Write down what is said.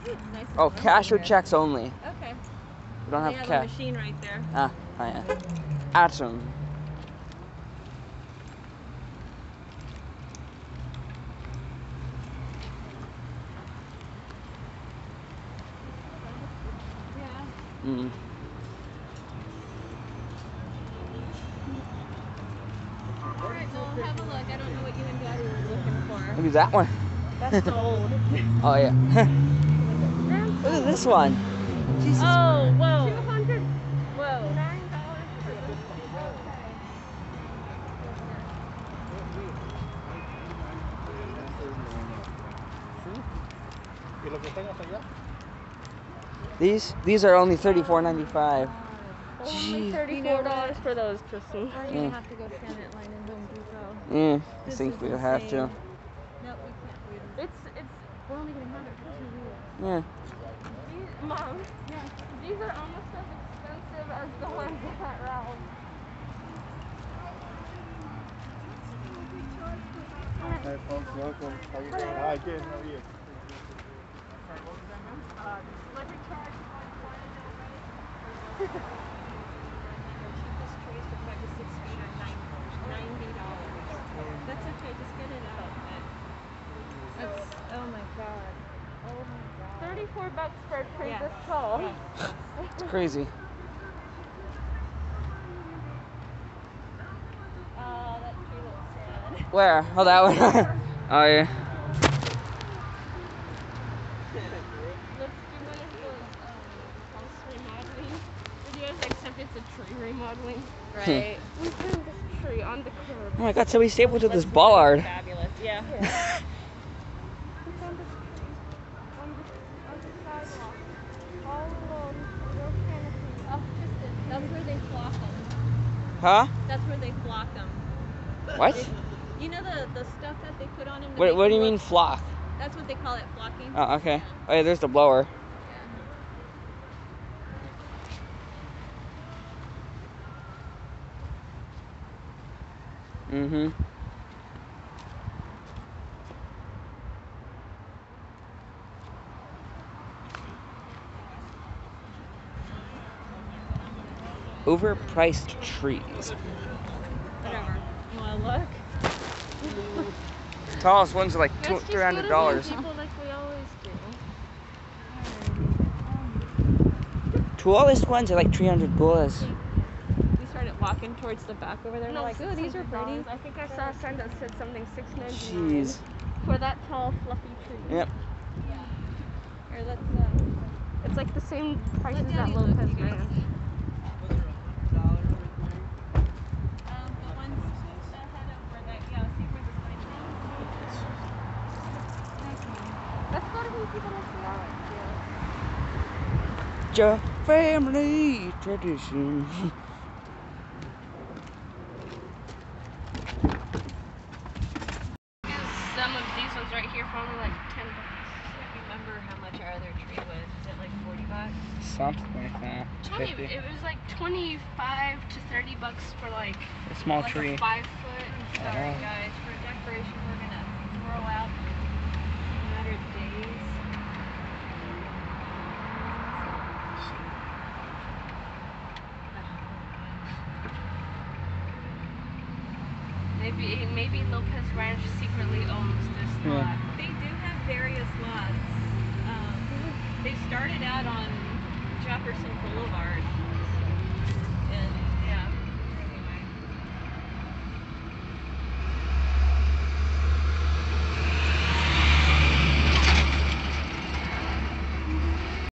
Nice and Oh, warm cash or over here. checks only. Okay. We don't They have have a cash. machine right there. Ah, oh yeah. Atom. Yeah. Mm. Alright, well, have a look. I don't know what you and Daddy were looking for. Maybe that one. That's gold. Oh yeah. Look at this one. Jesus. Oh, whoa. 200. Whoa. $9 for this. These are only $34.95. Only Jeez. $34 for those, Tristan. We're gonna have to go stand in line in Home Depot. Yeah, I This think is we'll have to. insane. Nope, we can't. We're only gonna have it for 2 weeks. Yeah. Mom, these are almost as expensive as the ones at Ralph's. Hey folks, welcome. How you doing? Hi, good. How are you? Delivery charge Cheapest trees for 5 to 6 feet are $90. That's okay, just get it out. Oh my god. Oh my god. $34 for a tree Yeah. this tall. It's crazy. Oh, that tree looks sad. Where? Oh, that one. Oh yeah. Let's do one of those house remodeling videos, except it's a tree remodeling. Right. We found this tree on the curb. Oh my god, somebody stapled to this bollard. Fabulous. Yeah. We found this tree on the sidewalk, all alone, no canopy. Oh, Tristan, that's where they flock them. Huh? That's where they flock them. What? You know the stuff that they put on him? to What make do him you look- mean flock? That's what they call it, flocking. Oh, okay. Oh yeah, there's the blower. Mm-hmm. Overpriced trees. Whatever. You wanna look? Tallest ones are like Let's just go to $300. Home Depot like we always do. Tallest ones are like $300. We started walking towards the back over there. And No, we're like, oh, these are pretty. $600. I think I saw a sign that said something $6.99 Jeez. for that tall, fluffy tree. Yep. Here, let's. It's like the same price as that Daddy look, Lopez you guys. Ranch. The ones ahead of where that, yeah, see where the sign is. Let's go to Home Depot and see how it feels. Your family tradition. Some of these ones right here for only like $10. I can't remember how much our other tree was. Is it like $40? Something like that. 50. It was like $25 to $30 for like A small a tree. 5-foot. Sorry guys, for decoration we're gonna throw out in a matter of days. Maybe Lopez Ranch secretly owns this Yeah. lot. They do have various lots. They started out on Jefferson Boulevard, and